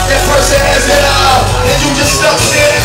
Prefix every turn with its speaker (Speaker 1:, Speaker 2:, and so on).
Speaker 1: That person has it all, and you just stuck there.